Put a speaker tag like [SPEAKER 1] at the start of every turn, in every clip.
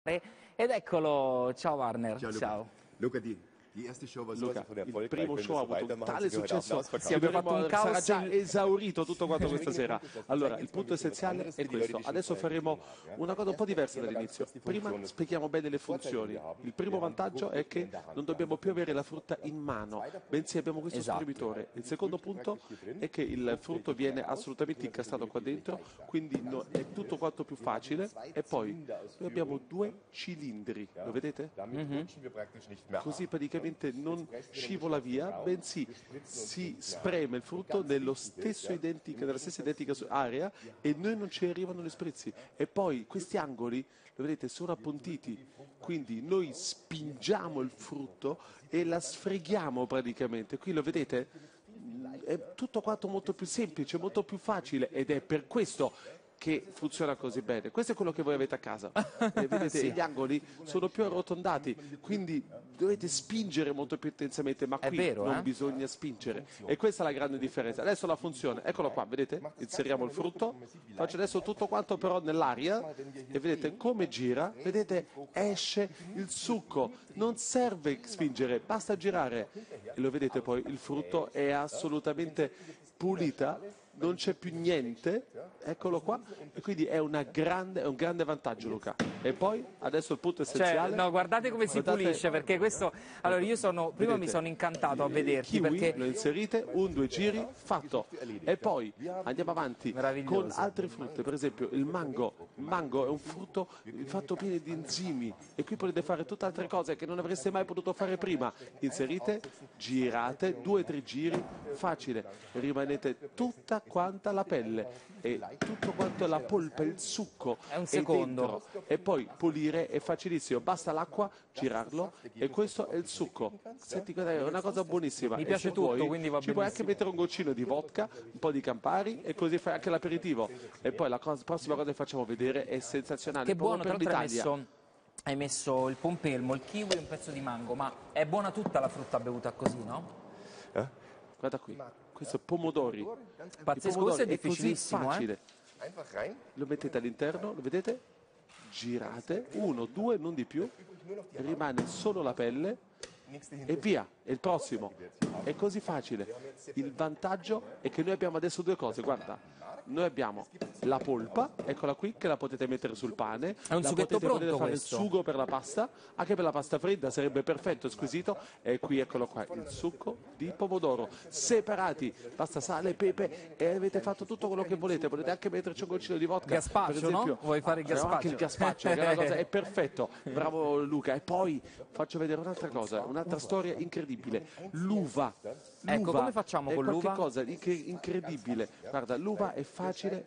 [SPEAKER 1] Ed eccolo, ciao Warner,
[SPEAKER 2] Ciao.
[SPEAKER 1] ciao.
[SPEAKER 2] Luca, die erste Show war so
[SPEAKER 3] Luca, il primo show ha avuto un tale successo
[SPEAKER 1] Sì, abbiamo fatto un caos
[SPEAKER 3] sarà già esaurito tutto quanto questa sera. Allora, il punto essenziale è questo. Adesso faremo una cosa un po' diversa dall'inizio. Prima spieghiamo bene le funzioni. Il primo vantaggio è che non dobbiamo più avere la frutta in mano, bensì abbiamo questo scorribitore. Il secondo punto è che il frutto viene assolutamente incastrato qua dentro, quindi è tutto quanto più facile. E poi noi abbiamo due cilindri, lo vedete? Così praticamente non scivola via, bensì si spreme il frutto nella stessa identica area e noi non ci arrivano le sprizzi. E poi questi angoli, lo vedete, sono appuntiti, quindi noi spingiamo il frutto e la sfreghiamo praticamente. Qui lo vedete? È tutto quanto molto più semplice, molto più facile ed è per questo che funziona così bene. Questo è quello che voi avete a casa. Vedete,
[SPEAKER 1] Sì.
[SPEAKER 3] gli angoli sono più arrotondati, quindi dovete spingere molto più intensamente, ma qui
[SPEAKER 1] vero,
[SPEAKER 3] non bisogna spingere. E questa è la grande differenza. Adesso la funzione, eccolo qua, vedete? Inseriamo il frutto, faccio adesso tutto quanto però nell'aria e vedete come gira, vedete esce il succo, non serve spingere, basta girare. E lo vedete poi, il frutto è assolutamente pulita, non c'è più niente, eccolo qua, e quindi è un grande vantaggio, Luca. E poi adesso il punto essenziale.
[SPEAKER 1] No, guardate come si pulisce, perché questo. Allora, io prima
[SPEAKER 3] vedete,
[SPEAKER 1] mi sono incantato a vederti
[SPEAKER 3] kiwi,
[SPEAKER 1] perché.
[SPEAKER 3] lo inserite, due giri, fatto. E poi andiamo avanti con altre frutte, per esempio il mango. Il mango è un frutto fatto pieno di enzimi e qui potete fare tutte altre cose che non avreste mai potuto fare prima. Inserite, girate, 2 o 3 giri, facile, rimanete tutta quanta la pelle e tutto quanto la polpa, il succo
[SPEAKER 1] È un secondo.
[SPEAKER 3] dentro. E poi pulire è facilissimo, basta l'acqua, girarlo e questo è il succo. Senti, guarda, è una cosa buonissima.
[SPEAKER 1] Mi
[SPEAKER 3] E
[SPEAKER 1] piace
[SPEAKER 3] se
[SPEAKER 1] tutto,
[SPEAKER 3] vuoi,
[SPEAKER 1] quindi va
[SPEAKER 3] ci puoi
[SPEAKER 1] benissimo.
[SPEAKER 3] anche mettere un goccino di vodka, un po' di Campari e così fai anche l'aperitivo. E poi la prossima cosa che facciamo vedere è sensazionale.
[SPEAKER 1] Che buono, tra
[SPEAKER 3] proprio per
[SPEAKER 1] l'altro
[SPEAKER 3] l'Italia.
[SPEAKER 1] hai messo il pompelmo, il kiwi e un pezzo di mango, ma è buona tutta la frutta bevuta così, no?
[SPEAKER 3] Guarda qui, questo pomodori.
[SPEAKER 1] Pazzesco,
[SPEAKER 3] I pomodori
[SPEAKER 1] questo è
[SPEAKER 3] così
[SPEAKER 1] difficilissimo,
[SPEAKER 3] facile. Lo mettete all'interno, lo vedete? Girate, 1, 2, non di più, rimane solo la pelle e via, è il prossimo. È così facile. Il vantaggio è che noi abbiamo adesso 2 cose, guarda. Noi abbiamo la polpa, eccola qui, che la potete mettere sul pane.
[SPEAKER 1] È un sughetto pronto
[SPEAKER 3] potete fare
[SPEAKER 1] questo.
[SPEAKER 3] il sugo per la pasta, anche per la pasta fredda sarebbe perfetto, squisito. E qui eccolo qua, il succo di pomodoro, separati, basta sale, pepe e avete fatto tutto quello che volete. Potete anche metterci un goccino di vodka.
[SPEAKER 1] Gazpacho,
[SPEAKER 3] per esempio.
[SPEAKER 1] no? Vuoi fare il gazpacho?
[SPEAKER 3] Anche il gazpacho, che è una cosa, è perfetto. Bravo Luca. E poi faccio vedere un'altra cosa, un'altra storia incredibile. L'uva.
[SPEAKER 1] Ecco, come facciamo con l'uva?
[SPEAKER 3] È qualcosa di incredibile. Guarda, l'uva è facile.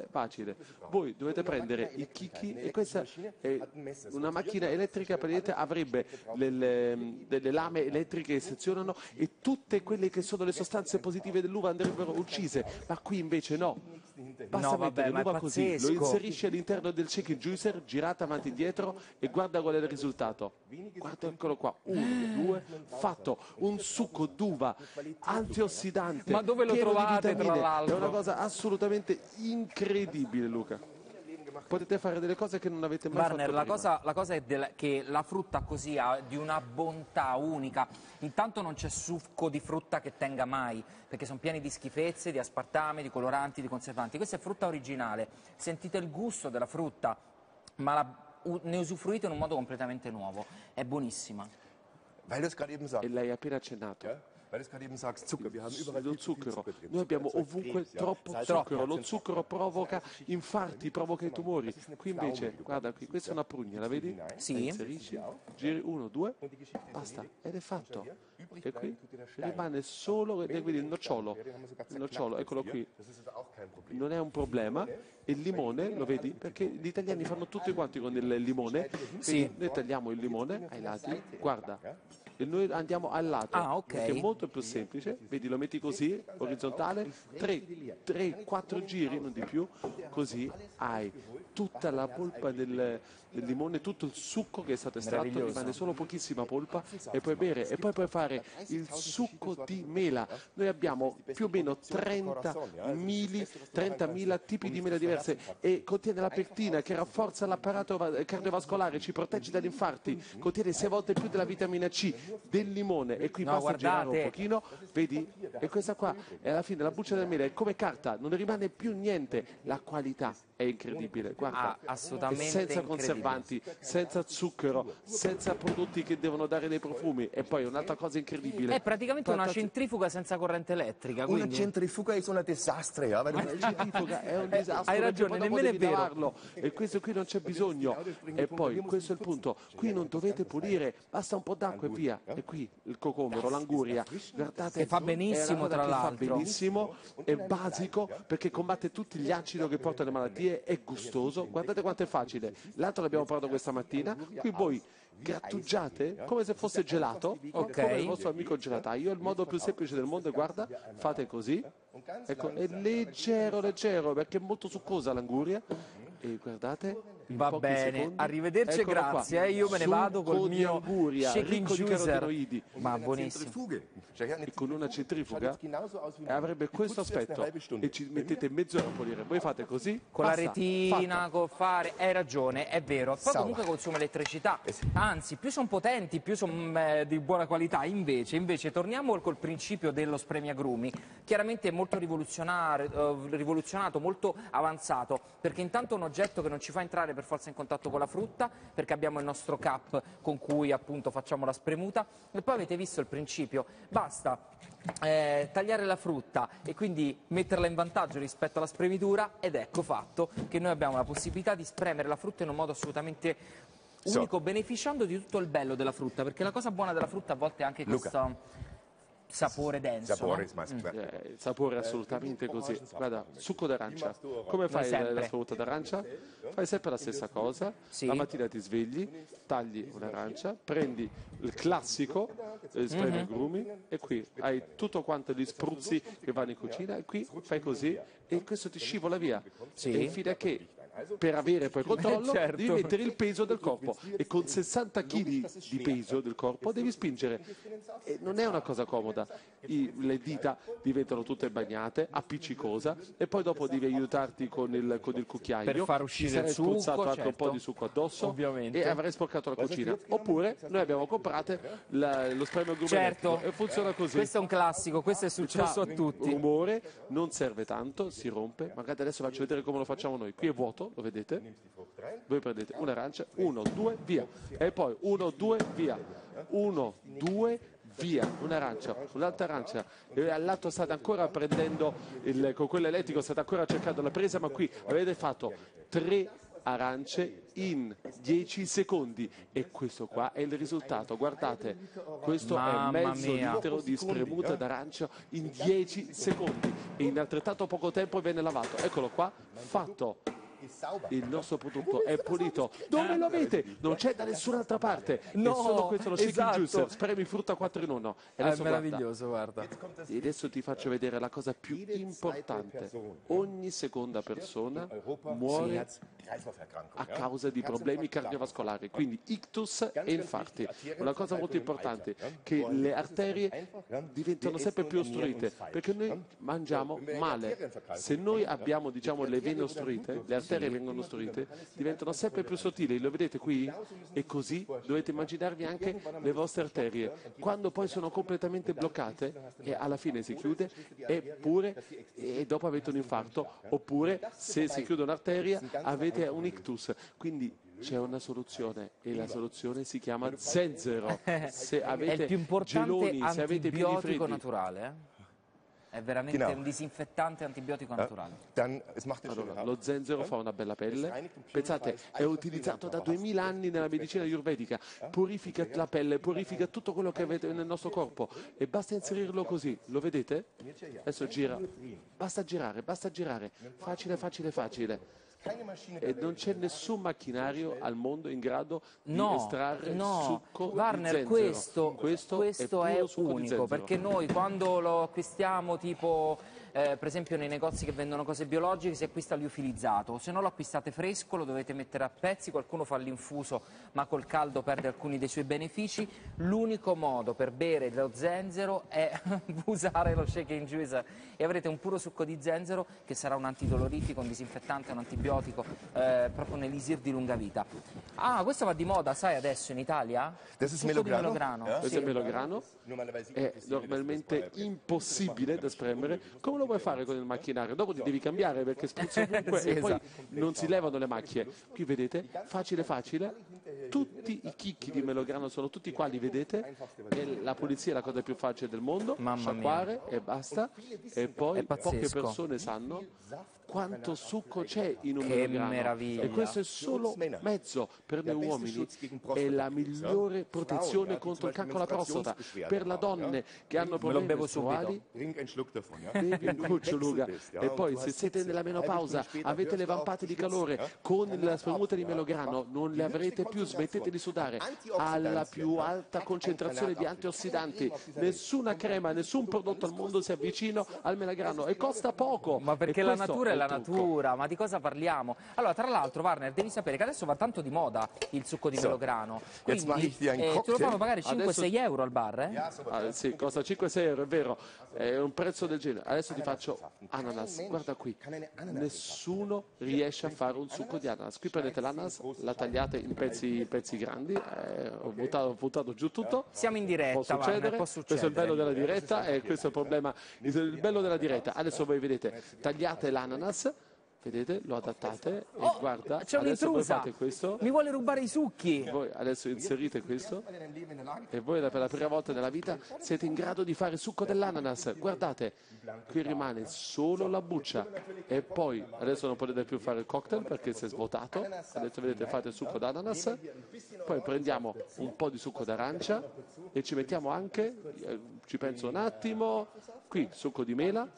[SPEAKER 3] Voi dovete prendere i chicchi e questa è una macchina elettrica, praticamente avrebbe delle lame elettriche che sezionano e tutte quelle che sono le sostanze positive dell'uva andrebbero uccise, ma qui invece no. Basta mettere
[SPEAKER 1] ma è
[SPEAKER 3] l'uva così, lo
[SPEAKER 1] pazzesco.
[SPEAKER 3] inserisci all'interno del shaking juicer, girate avanti e indietro e guarda qual è il risultato. Guarda, eccolo qua, 1, 2, fatto, un succo d'uva antiossidante.
[SPEAKER 1] Ma dove lo
[SPEAKER 3] pieno di
[SPEAKER 1] trovate,
[SPEAKER 3] vitamine.
[SPEAKER 1] tra l'altro?
[SPEAKER 3] È una cosa assolutamente incredibile, Luca. Potete fare delle cose che non avete mai
[SPEAKER 1] Warner,
[SPEAKER 3] fatto prima.
[SPEAKER 1] la cosa è che la frutta così ha di una bontà unica. Intanto non c'è succo di frutta che tenga mai, perché sono pieni di schifezze, di aspartame, di coloranti, di conservanti. Questa è frutta originale. Sentite il gusto della frutta, ma ne usufruite in un modo completamente nuovo. È buonissima.
[SPEAKER 2] Weil du es gerade eben sagst.
[SPEAKER 3] E l'hai appena accennato.
[SPEAKER 2] Weil du es gerade eben sagst, Zucker. Wir haben überall
[SPEAKER 3] Lo
[SPEAKER 2] viel zu viel
[SPEAKER 3] zucchero,
[SPEAKER 2] Zucker drin.
[SPEAKER 3] noi abbiamo
[SPEAKER 2] Zucker erzeugt
[SPEAKER 3] ovunque
[SPEAKER 2] Krebs, ja.
[SPEAKER 3] troppo
[SPEAKER 2] Salz-
[SPEAKER 3] zucchero, lo
[SPEAKER 2] Salz-
[SPEAKER 3] zucchero provoca infarti, provoca i tumori. Qui invece, guarda qui, questa è una prugna, la vedi?
[SPEAKER 1] Sì.
[SPEAKER 3] La inserisci, giri 1, 2, basta, ed è fatto. E qui rimane solo, vedi il nocciolo, eccolo qui. Non è un problema. E il limone, lo vedi? Perché gli italiani fanno tutti quanti con il limone.
[SPEAKER 1] Sì.
[SPEAKER 3] Vedi, noi tagliamo il limone ai lati, guarda. E noi andiamo al lato,
[SPEAKER 1] Ah, ok.
[SPEAKER 3] che è molto più semplice, vedi, lo metti così, orizzontale, 3, 4 giri, non di più, così hai tutta la polpa del limone, tutto il succo che è stato estratto, rimane solo pochissima polpa e puoi bere. E poi puoi fare il succo di mela. Noi abbiamo più o meno 30.000 tipi di mela diverse e contiene la pectina che rafforza l'apparato cardiovascolare, ci protegge dagli infarti, contiene 6 volte più della vitamina C del limone. E qui basta girare un pochino, vedi? E questa qua è alla fine la buccia della mela, è come carta, non rimane più niente. La qualità è incredibile, guarda,
[SPEAKER 1] assolutamente
[SPEAKER 3] senza conservanti, senza zucchero, senza prodotti che devono dare dei profumi. E poi un'altra cosa incredibile,
[SPEAKER 1] è praticamente una centrifuga senza corrente elettrica,
[SPEAKER 2] Una
[SPEAKER 1] quindi
[SPEAKER 2] centrifuga è un disastro, ja, weil
[SPEAKER 3] la centrifuga è un disastro,
[SPEAKER 1] hai ragione,
[SPEAKER 3] perché poi dopo
[SPEAKER 1] nemmeno è
[SPEAKER 3] devi
[SPEAKER 1] vero.
[SPEAKER 3] lavarlo, e questo qui non c'è bisogno. E poi questo è il punto, qui non dovete pulire, basta un po' d'acqua e via. E qui il cocomero, l'anguria, guardate,
[SPEAKER 1] Che fa benissimo,
[SPEAKER 3] è una cosa
[SPEAKER 1] tra
[SPEAKER 3] che fa
[SPEAKER 1] l'altro.
[SPEAKER 3] benissimo, è basico perché combatte tutti gli acidi che portano le malattie, è gustoso, guardate quanto è facile. L'altro l'abbiamo provato questa mattina, qui voi grattugiate come se fosse gelato, come il vostro amico gelataio. Il modo più semplice del mondo è, guarda, fate così, ecco, è leggero perché è molto succosa l'anguria. E guardate, in
[SPEAKER 1] va
[SPEAKER 3] pochi
[SPEAKER 1] bene,
[SPEAKER 3] secondi,
[SPEAKER 1] arrivederci e
[SPEAKER 3] eccolo qua.
[SPEAKER 1] grazie, io me ne vado
[SPEAKER 3] Succo
[SPEAKER 1] col
[SPEAKER 3] di
[SPEAKER 1] mio
[SPEAKER 3] anguria,
[SPEAKER 1] shaking
[SPEAKER 3] ricco di
[SPEAKER 1] juicer,
[SPEAKER 3] carotenoidi.
[SPEAKER 1] ma buonissimo.
[SPEAKER 3] E con una centrifuga avrebbe questo aspetto e ci mettete mezz'ora a pulire. Voi fate così,
[SPEAKER 1] Con
[SPEAKER 3] basta,
[SPEAKER 1] la retina,
[SPEAKER 3] fatta.
[SPEAKER 1] col fare, hai ragione, è vero. Poi comunque consuma elettricità, anzi più sono potenti, più sono di buona qualità. Invece torniamo col principio dello spremiagrumi, chiaramente molto rivoluzionato, molto avanzato, perché intanto è un oggetto che non ci fa entrare per forza in contatto con la frutta, perché abbiamo il nostro cap con cui appunto facciamo la spremuta, e poi avete visto il principio, basta tagliare la frutta e quindi metterla in vantaggio rispetto alla spremitura, ed ecco fatto che noi abbiamo la possibilità di spremere la frutta in un modo assolutamente unico, beneficiando di tutto il bello della frutta, perché la cosa buona della frutta a volte è anche questo sapore denso.
[SPEAKER 3] Il sapore è assolutamente così. Guarda, succo d'arancia. Come fai la frutta d'arancia? Fai sempre la stessa cosa.
[SPEAKER 1] Sì.
[SPEAKER 3] La mattina ti svegli, tagli un'arancia, prendi il classico spremiagrumi e qui hai tutto quanto gli spruzzi che vanno in cucina e qui fai così e questo ti scivola via.
[SPEAKER 1] Sì.
[SPEAKER 3] E fino a che per avere poi controllo
[SPEAKER 1] Certo.
[SPEAKER 3] devi mettere il peso del corpo e con 60 kg di peso del corpo devi spingere e non è una cosa comoda. Le dita diventano tutte bagnate, appiccicosa e poi dopo devi aiutarti con il cucchiaio
[SPEAKER 1] Per far uscire
[SPEAKER 3] ti sarai
[SPEAKER 1] il succo,
[SPEAKER 3] spruzzato anche un
[SPEAKER 1] certo.
[SPEAKER 3] po' di succo addosso
[SPEAKER 1] Ovviamente.
[SPEAKER 3] e avrai sporcato la cucina. Oppure noi abbiamo comprato lo spremiagrumi
[SPEAKER 1] Certo.
[SPEAKER 3] elettrico e funziona così.
[SPEAKER 1] Questo è un classico, questo è successo a
[SPEAKER 3] Fa
[SPEAKER 1] tutti.
[SPEAKER 3] rumore, non serve tanto, si rompe. Magari adesso faccio vedere come lo facciamo noi. Qui è vuoto, lo vedete? Voi prendete un'arancia, 1, 2, via. E poi 1, 2, via. 1, 2, via. Un'arancia, un'altra arancia. E all'altro state ancora prendendo, con quello elettrico state ancora cercando la presa, ma qui avete fatto 3 arance in 10 secondi e questo qua è il risultato. Guardate, questo
[SPEAKER 1] Mamma
[SPEAKER 3] è mezzo
[SPEAKER 1] mia.
[SPEAKER 3] litro di spremuta d'arancia in 10 secondi e in altrettanto poco tempo viene lavato. Eccolo qua, fatto. Il nostro prodotto è pulito. Dove lo avete? Non c'è da nessun'altra parte.
[SPEAKER 1] No,
[SPEAKER 3] è solo questo lo shaking
[SPEAKER 1] esatto.
[SPEAKER 3] juicer, spremi frutta 4 in 1. E
[SPEAKER 1] È
[SPEAKER 3] adesso
[SPEAKER 1] meraviglioso, guarda.
[SPEAKER 3] E adesso ti faccio vedere la cosa più importante. Ogni seconda persona muore a causa di problemi cardiovascolari, quindi ictus e infarti. Una cosa molto importante, che le arterie diventano sempre più ostruite, perché noi mangiamo male. Se noi abbiamo, diciamo, le vene ostruite, le arterie vengono ostruite, diventano sempre più sottili, lo vedete qui? E così dovete immaginarvi anche le vostre arterie. Quando poi sono completamente bloccate e alla fine si chiude, e dopo avete un infarto, oppure se si chiude un'arteria avete un ictus. Quindi c'è una soluzione e la soluzione si chiama zenzero. Se
[SPEAKER 1] È
[SPEAKER 3] avete
[SPEAKER 1] il più importante
[SPEAKER 3] geloni, se avete i piedi
[SPEAKER 1] antibiotico
[SPEAKER 3] freddi,
[SPEAKER 1] naturale, È veramente
[SPEAKER 2] Genau.
[SPEAKER 1] un disinfettante antibiotico naturale.
[SPEAKER 2] Dann, es macht eine schöne
[SPEAKER 3] allora,
[SPEAKER 2] Haut.
[SPEAKER 3] lo zenzero fa una bella pelle. Pensate, è utilizzato da 2000 anni nella medicina ayurvedica, purifica la pelle, purifica tutto quello che avete nel nostro corpo e basta inserirlo così, lo vedete? Adesso gira, basta girare, facile, facile, facile. E non c'è nessun macchinario al mondo in grado di estrarre succo
[SPEAKER 1] Warner,
[SPEAKER 3] di zenzero.
[SPEAKER 1] questo è
[SPEAKER 3] puro succo di
[SPEAKER 1] unico,
[SPEAKER 3] zenzero.
[SPEAKER 1] perché noi quando lo acquistiamo tipo per esempio nei negozi che vendono cose biologiche si acquista liofilizzato, o se no lo acquistate fresco, lo dovete mettere a pezzi, qualcuno fa l'infuso ma col caldo perde alcuni dei suoi benefici. L'unico modo per bere lo zenzero è usare lo shaking juicer e avrete un puro succo di zenzero che sarà un antidolorifico, un disinfettante, un antibiotico, proprio un elisir di lunga vita. Ah, questo va di moda, sai, adesso in Italia?
[SPEAKER 2] Das ist
[SPEAKER 1] Succo di
[SPEAKER 2] Melograno.
[SPEAKER 1] melograno.
[SPEAKER 2] Ja.
[SPEAKER 3] Questo è melograno, è normalmente impossibile da spremere. Come lo puoi fare con il macchinario? Dopo ti devi cambiare perché spruzzi ovunque
[SPEAKER 1] Sì,
[SPEAKER 3] e poi
[SPEAKER 1] esatto.
[SPEAKER 3] non si levano le macchie. Qui vedete, facile facile, tutti i chicchi di melograno sono tutti qua, li vedete, e la pulizia è la cosa più facile del mondo,
[SPEAKER 1] Mamma mia.
[SPEAKER 3] sciacquare e basta, e poi
[SPEAKER 1] È pazzesco.
[SPEAKER 3] poche persone sanno quanto succo c'è in un
[SPEAKER 1] Che
[SPEAKER 3] melograno.
[SPEAKER 1] meraviglia.
[SPEAKER 3] E questo è solo mezzo per noi uomini, è la migliore protezione contro il cancro alla prostata. Per le donne che hanno problemi
[SPEAKER 1] bevo subito.
[SPEAKER 3] menstruali,
[SPEAKER 2] Trink einen Schluck davon, ja?
[SPEAKER 3] bevi un cuccio, Luca.
[SPEAKER 2] Ja,
[SPEAKER 3] E
[SPEAKER 2] und
[SPEAKER 3] poi
[SPEAKER 2] du
[SPEAKER 3] se
[SPEAKER 2] hast
[SPEAKER 3] siete
[SPEAKER 2] Hitze.
[SPEAKER 3] nella menopausa,
[SPEAKER 2] Halbe Stunde später
[SPEAKER 3] avete le
[SPEAKER 2] hörst du auf
[SPEAKER 3] vampate
[SPEAKER 2] zu
[SPEAKER 3] di
[SPEAKER 2] schwitzen,
[SPEAKER 3] calore,
[SPEAKER 2] ja?
[SPEAKER 3] con la spremuta di melograno non le avrete più, smettete di sudare. Alla più alta concentrazione di antiossidanti, nessuna crema, nessun prodotto al mondo si avvicina al melograno e costa poco.
[SPEAKER 1] Ma perché
[SPEAKER 3] E
[SPEAKER 1] la
[SPEAKER 3] questo
[SPEAKER 1] natura è
[SPEAKER 3] il
[SPEAKER 1] la
[SPEAKER 3] trucco.
[SPEAKER 1] natura, ma di cosa parliamo? Allora, tra l'altro, Warner, devi sapere che adesso va tanto di moda il succo di melograno.
[SPEAKER 2] Jetzt mache
[SPEAKER 1] Quindi
[SPEAKER 2] ich dir einen
[SPEAKER 1] te lo
[SPEAKER 2] Cocktail.
[SPEAKER 1] fanno pagare 5-6
[SPEAKER 3] Adesso-
[SPEAKER 1] euro al bar, eh?
[SPEAKER 3] Ah, sì, costa 5-6 euro, è vero, è un prezzo del genere. Adesso ti faccio ananas, guarda qui, nessuno riesce a fare un succo di ananas. Qui prendete l'ananas, la tagliate in pezzi grandi, ho buttato giù tutto.
[SPEAKER 1] Siamo in diretta,
[SPEAKER 3] Può
[SPEAKER 1] Warner,
[SPEAKER 3] succedere,
[SPEAKER 1] può
[SPEAKER 3] questo è il
[SPEAKER 1] succedere.
[SPEAKER 3] bello della diretta e questo è il problema, il bello della diretta. Adesso voi vedete, tagliate l'ananas, vedete, lo adattate e guarda,
[SPEAKER 1] C'è
[SPEAKER 3] adesso voi
[SPEAKER 1] un'intrusa!
[SPEAKER 3] fate questo.
[SPEAKER 1] Mi vuole rubare i succhi!
[SPEAKER 3] Voi adesso inserite questo e voi per la prima volta nella vita siete in grado di fare succo dell'ananas. Guardate, qui rimane solo la buccia e poi adesso non potete più fare il cocktail perché si è svuotato. Adesso vedete fate il succo d'ananas, poi prendiamo un po' di succo d'arancia e ci mettiamo anche, ci penso un attimo, qui succo di mela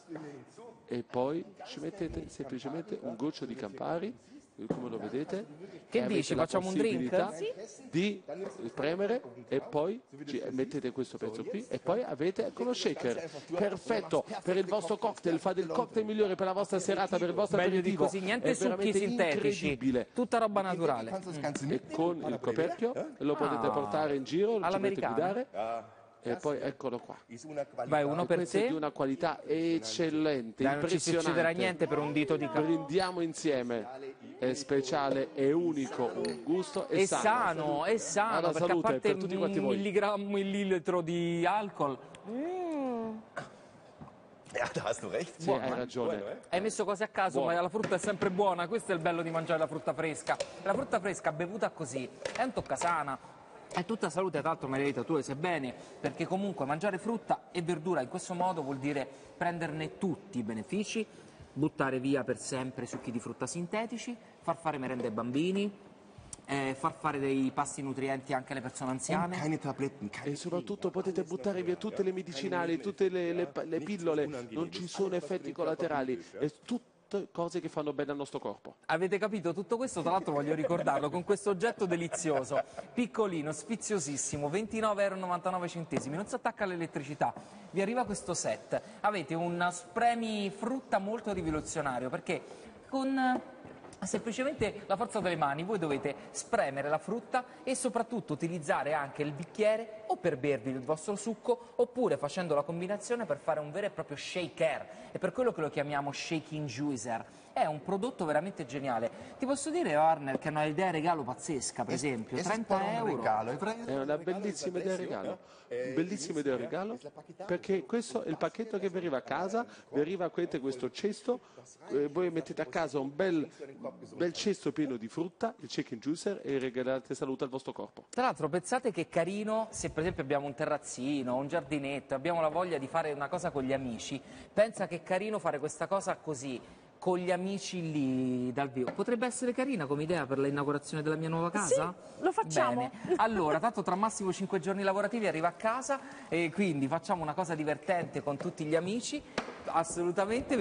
[SPEAKER 3] e poi ci mettete semplicemente un goccio di Campari, come lo vedete.
[SPEAKER 1] Che
[SPEAKER 3] e avete
[SPEAKER 1] dici,
[SPEAKER 3] la
[SPEAKER 1] facciamo un drink?
[SPEAKER 3] possibilità di premere e poi mettete questo pezzo qui e poi avete ecco lo shaker perfetto per il vostro cocktail, fate il cocktail migliore per la vostra serata, per il vostro
[SPEAKER 1] Meglio di
[SPEAKER 3] aperitivo.
[SPEAKER 1] così, niente
[SPEAKER 3] È
[SPEAKER 1] succhi
[SPEAKER 3] veramente
[SPEAKER 1] sintetici,
[SPEAKER 3] incredibile.
[SPEAKER 1] tutta roba naturale.
[SPEAKER 2] Kannst du das Ganze
[SPEAKER 3] E
[SPEAKER 2] mitnehmen?
[SPEAKER 3] con il coperchio lo potete portare in giro, ci potete
[SPEAKER 1] All'americana.
[SPEAKER 3] guidare e poi eccolo qua.
[SPEAKER 2] Ist una qualità.
[SPEAKER 1] Vai, uno per
[SPEAKER 3] Questo è di
[SPEAKER 1] te.
[SPEAKER 3] una qualità eccellente,
[SPEAKER 1] Dai, non ci succederà
[SPEAKER 3] impressionante.
[SPEAKER 1] niente per un dito di capo.
[SPEAKER 3] Prendiamo insieme, è speciale, è unico, un gusto
[SPEAKER 1] È sano,
[SPEAKER 3] Alla
[SPEAKER 1] perché a
[SPEAKER 3] salute
[SPEAKER 1] parte
[SPEAKER 3] per tutti quanti
[SPEAKER 1] un
[SPEAKER 3] voi.
[SPEAKER 1] millilitro di alcol.
[SPEAKER 2] Ja, da hast du recht.
[SPEAKER 3] Sì, hai ragione.
[SPEAKER 1] Hai messo cose a caso,
[SPEAKER 3] Buono.
[SPEAKER 1] ma la frutta è sempre buona, questo è il bello di mangiare la frutta fresca. La frutta fresca bevuta così è un toccasana. È tutta salute, tra l'altro Margherita, tu lo sai bene, perché comunque mangiare frutta e verdura in questo modo vuol dire prenderne tutti i benefici, buttare via per sempre succhi di frutta sintetici, far fare merende ai bambini, far fare dei pasti nutrienti anche alle persone anziane.
[SPEAKER 2] Keine Tabletten, keine
[SPEAKER 3] E soprattutto potete buttare via tutte le medicinali, tutte le pillole, non ci sono effetti collaterali, è tutte cose che fanno bene al nostro corpo.
[SPEAKER 1] Avete capito tutto questo? Tra l'altro voglio ricordarlo con questo oggetto delizioso, piccolino, sfiziosissimo, 29,99 €, non si attacca all'elettricità. Vi arriva questo set, avete un spremi frutta molto rivoluzionario perché con semplicemente la forza delle mani voi dovete spremere la frutta e soprattutto utilizzare anche il bicchiere o per bervi il vostro succo oppure facendo la combinazione per fare un vero e proprio shaker. È per quello che lo chiamiamo shaking juicer. È un prodotto veramente geniale. Ti posso dire, Warner, che è una idea regalo pazzesca, per esempio,
[SPEAKER 2] Es ist
[SPEAKER 1] 30
[SPEAKER 2] ein
[SPEAKER 1] euro.
[SPEAKER 2] Regalo.
[SPEAKER 3] È una bellissima idea regalo, bellissima idea regalo, perché questo è il pacchetto che vi arriva a casa, vi arriva questo cesto, voi mettete a casa un bel cesto pieno di frutta, il shaking juicer e regalate salute al vostro corpo.
[SPEAKER 1] Tra l'altro pensate che carino se per esempio abbiamo un terrazzino, un giardinetto, abbiamo la voglia di fare una cosa con gli amici, pensa che è carino fare questa cosa così, con gli amici lì dal vivo. Potrebbe essere carina come idea per l'inaugurazione della mia nuova casa?
[SPEAKER 4] Sì, lo facciamo.
[SPEAKER 1] Bene. Allora, tanto tra massimo 5 giorni lavorativi arriva a casa e quindi facciamo una cosa divertente con tutti gli amici. Assolutamente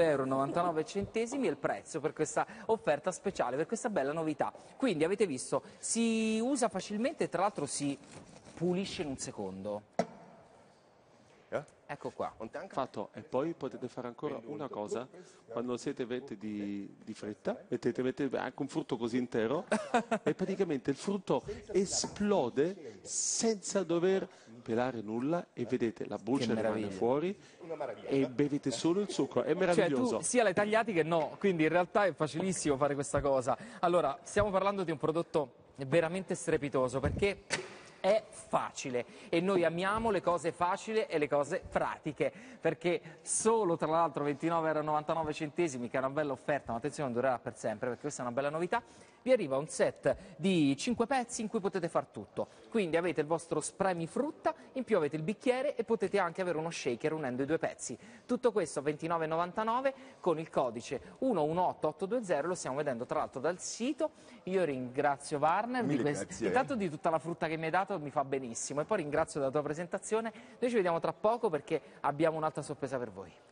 [SPEAKER 1] 29,99 € è il prezzo per questa offerta speciale, per questa bella novità. Quindi avete visto, si usa facilmente e tra l'altro si pulisce in un secondo.
[SPEAKER 2] Ja?
[SPEAKER 1] Ecco qua.
[SPEAKER 3] Fatto. E poi potete fare ancora una cosa, quando siete vette di fretta, mettete anche un frutto così intero e praticamente il frutto esplode senza dover pelare nulla e vedete la buccia rimane fuori e bevete solo il succo, è meraviglioso.
[SPEAKER 1] Cioè tu sia l'hai tagliati che no, quindi in realtà è facilissimo fare questa cosa. Allora, stiamo parlando di un prodotto veramente strepitoso perché è facile e noi amiamo le cose facili e le cose pratiche, perché solo tra l'altro 29,99 €, che è una bella offerta, ma attenzione, non durerà per sempre perché questa è una bella novità, vi arriva un set di 5 pezzi in cui potete far tutto. Quindi avete il vostro spremifrutta, in più avete il bicchiere e potete anche avere uno shaker unendo i 2 pezzi. Tutto questo a 29,99 con il codice 118820, lo stiamo vedendo tra l'altro dal sito. Io ringrazio Warner intanto di tutta la frutta che mi hai dato, mi fa benissimo, e poi ringrazio della tua presentazione. Noi ci vediamo tra poco perché abbiamo un'altra sorpresa per voi.